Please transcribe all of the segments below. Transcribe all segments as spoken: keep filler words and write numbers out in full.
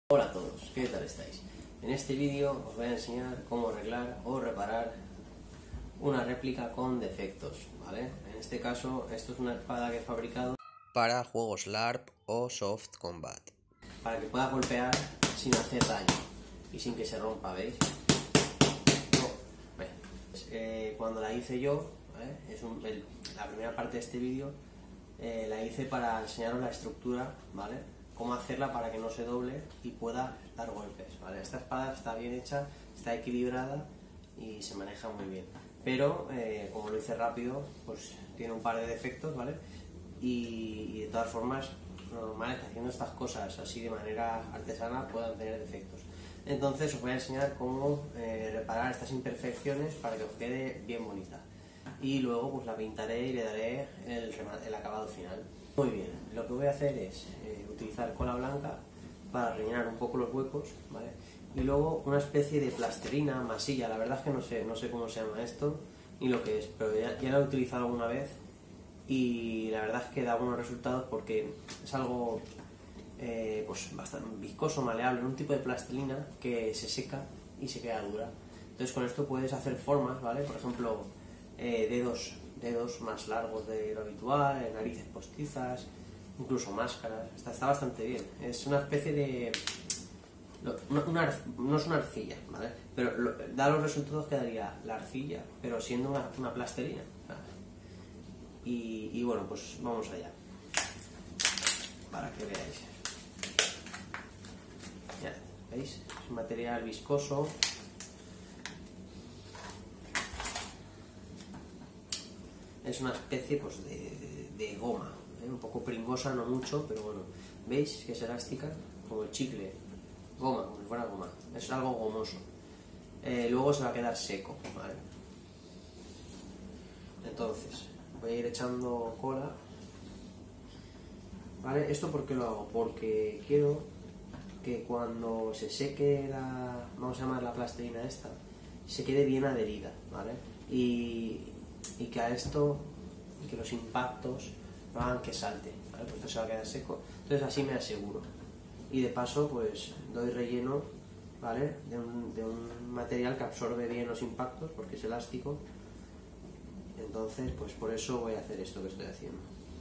Hola a todos, ¿qué tal estáis? En este vídeo os voy a enseñar cómo arreglar o reparar una réplica con defectos, ¿vale? En este caso, esto es una espada que he fabricado para juegos LARP o Soft Combat, para que pueda golpear sin hacer daño y sin que se rompa, ¿veis? No, bueno, pues, eh, cuando la hice yo, ¿vale? Es un, el, la primera parte de este vídeo eh, la hice para enseñaros la estructura, ¿vale? Cómo hacerla para que no se doble y pueda dar golpes, ¿vale? Esta espada está bien hecha, está equilibrada y se maneja muy bien, pero eh, como lo hice rápido, pues tiene un par de defectos, ¿vale? Y, y de todas formas, lo normal es que haciendo estas cosas así de manera artesana puedan tener defectos. Entonces os voy a enseñar cómo eh, reparar estas imperfecciones para que os quede bien bonita. Y luego pues la pintaré y le daré el, el acabado final. Muy bien, lo que voy a hacer es eh, utilizar cola blanca para rellenar un poco los huecos, ¿vale? Y luego una especie de plasterina, masilla, la verdad es que no sé, no sé cómo se llama esto ni lo que es, pero ya, ya lo he utilizado alguna vez y la verdad es que da buenos resultados porque es algo eh, pues bastante viscoso, maleable, un tipo de plastilina que se seca y se queda dura. Entonces con esto puedes hacer formas, ¿vale? Por ejemplo, eh, dedos dedos más largos de lo habitual, narices postizas, incluso máscaras. Está, está bastante bien. Es una especie de... No, una, no es una arcilla, ¿vale? Pero lo, da los resultados que daría la arcilla, pero siendo una, una plasterina, ¿vale? Y, y bueno, pues vamos allá. Para que veáis. Ya, ¿veis? Es un material viscoso. Es una especie pues, de, de, de goma, ¿eh? Un poco pringosa, no mucho, pero bueno, ¿veis que es elástica? Como el chicle, goma, como si fuera goma, es algo gomoso. Eh, luego se va a quedar seco, ¿vale? Entonces, voy a ir echando cola, ¿vale? ¿Esto por qué lo hago? Porque quiero que cuando se seque la, vamos a llamar la plastilina esta, se quede bien adherida, ¿vale? Y... y que a esto, y que los impactos no hagan que salte, ¿vale? Pues esto se va a quedar seco, entonces así me aseguro. Y de paso pues doy relleno, ¿vale? De un, de un material que absorbe bien los impactos porque es elástico, entonces pues por eso voy a hacer esto que estoy haciendo.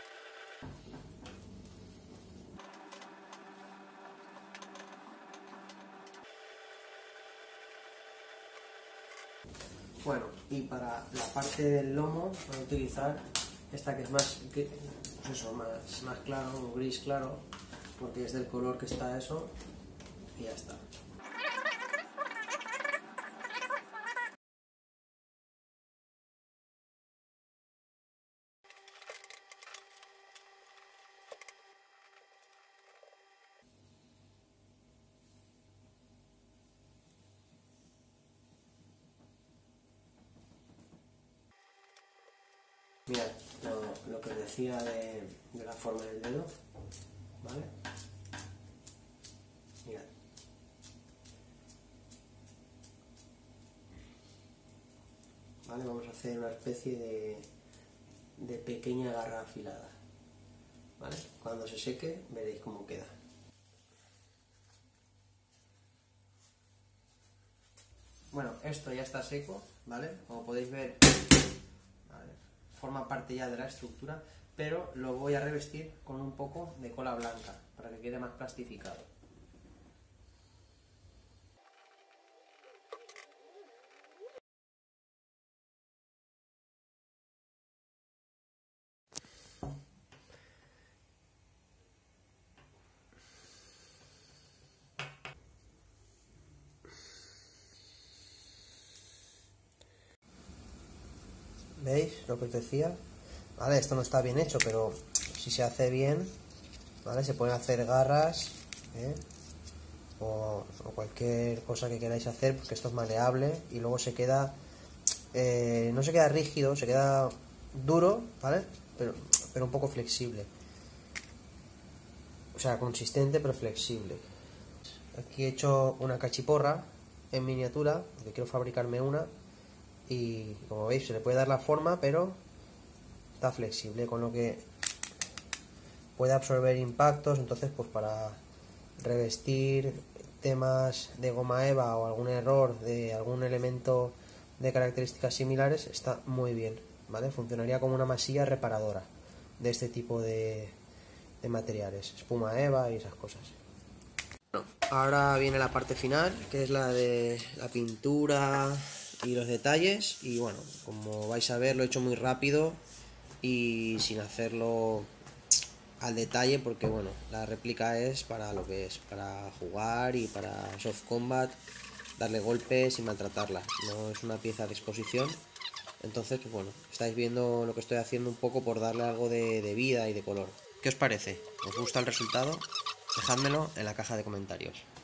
Bueno, y para la parte del lomo voy a utilizar esta que es más, pues eso, más, más claro, un gris claro, porque es del color que está eso, y ya está. Mirad, lo, lo que decía de, de la forma del dedo, ¿vale? Mirad. Vale, vamos a hacer una especie de, de pequeña garra afilada, ¿vale? Cuando se seque veréis cómo queda. Bueno, esto ya está seco, ¿vale? Como podéis ver, ¿vale? Forma parte ya de la estructura, pero lo voy a revestir con un poco de cola blanca para que quede más plastificado. ¿Veis lo que os decía? Vale, esto no está bien hecho, pero si se hace bien, ¿vale? Se pueden hacer garras, ¿eh? o, o cualquier cosa que queráis hacer, porque esto es maleable y luego se queda, eh, no se queda rígido, se queda duro, ¿vale? Pero, pero un poco flexible. O sea, consistente pero flexible. Aquí he hecho una cachiporra en miniatura, porque quiero fabricarme una. Y como veis se le puede dar la forma, pero está flexible, con lo que puede absorber impactos. Entonces pues para revestir temas de goma eva o algún error de algún elemento de características similares, está muy bien, ¿vale? Funcionaría como una masilla reparadora de este tipo de, de materiales, espuma eva y esas cosas. Bueno, ahora viene la parte final, que es la de la pintura y los detalles, y bueno, como vais a ver lo he hecho muy rápido y sin hacerlo al detalle, porque bueno, la réplica es para lo que es, para jugar y para soft combat, darle golpes y maltratarla, no es una pieza de exposición. Entonces, pues bueno, estáis viendo lo que estoy haciendo un poco por darle algo de, de vida y de color. ¿Qué os parece? ¿Os gusta el resultado? Dejádmelo en la caja de comentarios.